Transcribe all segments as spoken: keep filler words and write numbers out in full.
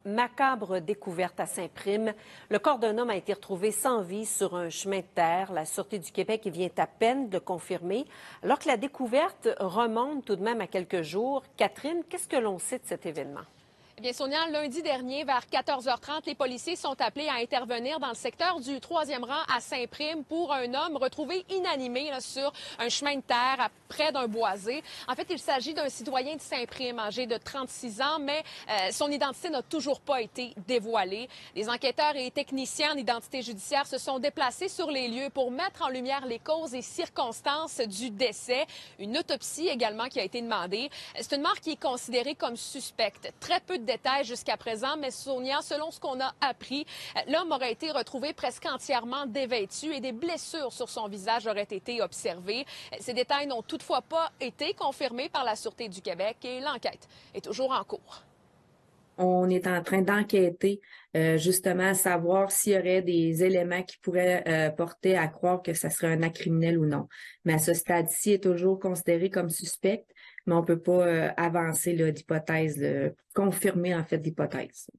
Macabre découverte à Saint-Prime. Le corps d'un homme a été retrouvé sans vie sur un chemin de terre. La Sûreté du Québec vient à peine de le confirmer, alors que la découverte remonte tout de même à quelques jours. Catherine, qu'est-ce que l'on sait de cet événement? Eh bien, Sonia, lundi dernier, vers quatorze heures trente, les policiers sont appelés à intervenir dans le secteur du troisième rang à Saint-Prime pour un homme retrouvé inanimé là, sur un chemin de terre à près d'un boisé. En fait, il s'agit d'un citoyen de Saint-Prime âgé de trente-six ans, mais euh, son identité n'a toujours pas été dévoilée. Les enquêteurs et techniciens en identité judiciaire se sont déplacés sur les lieux pour mettre en lumière les causes et circonstances du décès. Une autopsie également qui a été demandée. C'est une mort qui est considérée comme suspecte. Très peu de détails jusqu'à présent, mais Sonia, selon ce qu'on a appris, l'homme aurait été retrouvé presque entièrement dévêtu et des blessures sur son visage auraient été observées. Ces détails n'ont toutefois pas été confirmés par la Sûreté du Québec et l'enquête est toujours en cours. On est en train d'enquêter euh, justement à savoir s'il y aurait des éléments qui pourraient euh, porter à croire que ça serait un acte criminel ou non. Mais à ce stade-ci, il est toujours considéré comme suspect, mais on ne peut pas euh, avancer d'hypothèse, confirmer en fait l'hypothèse.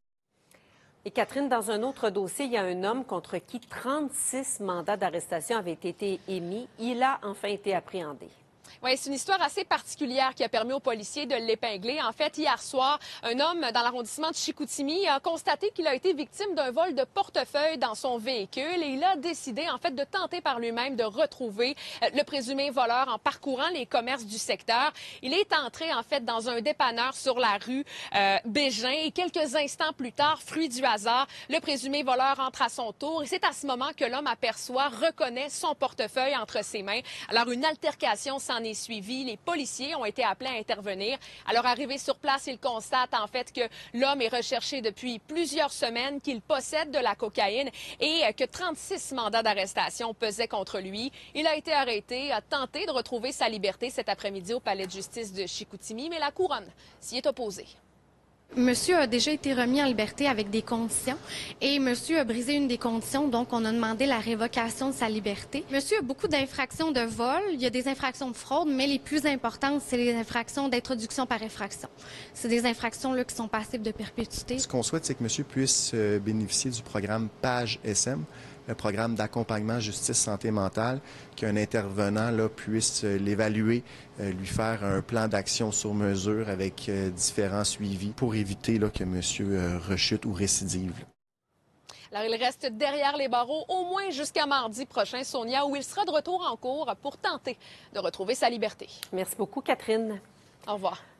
Et Catherine, dans un autre dossier, il y a un homme contre qui trente-six mandats d'arrestation avaient été émis. Il a enfin été appréhendé. Oui, c'est une histoire assez particulière qui a permis aux policiers de l'épingler. En fait, hier soir, un homme dans l'arrondissement de Chicoutimi a constaté qu'il a été victime d'un vol de portefeuille dans son véhicule et il a décidé, en fait, de tenter par lui-même de retrouver le présumé voleur en parcourant les commerces du secteur. Il est entré, en fait, dans un dépanneur sur la rue euh, Bégin et quelques instants plus tard, fruit du hasard, le présumé voleur entre à son tour et c'est à ce moment que l'homme aperçoit, reconnaît son portefeuille entre ses mains. Alors, une altercation s'en est suivi. Les policiers ont été appelés à intervenir. Alors, arrivé sur place, ils constatent en fait que l'homme est recherché depuis plusieurs semaines, qu'il possède de la cocaïne et que trente-six mandats d'arrestation pesaient contre lui. Il a été arrêté, a tenté de retrouver sa liberté cet après-midi au palais de justice de Chicoutimi, mais la couronne s'y est opposée. Monsieur a déjà été remis en liberté avec des conditions et monsieur a brisé une des conditions, donc on a demandé la révocation de sa liberté. Monsieur a beaucoup d'infractions de vol, il y a des infractions de fraude, mais les plus importantes, c'est les infractions d'introduction par effraction. C'est des infractions là, qui sont passibles de perpétuité. Ce qu'on souhaite, c'est que monsieur puisse euh, bénéficier du programme PAGE S M, le programme d'accompagnement justice santé mentale, qu'un intervenant là, puisse euh, l'évaluer, euh, lui faire un plan d'action sur mesure avec euh, différents suivis pour éviter là, que monsieur euh, rechute ou récidive. Alors, il reste derrière les barreaux au moins jusqu'à mardi prochain, Sonia, où il sera de retour en cours pour tenter de retrouver sa liberté. Merci beaucoup, Catherine. Au revoir.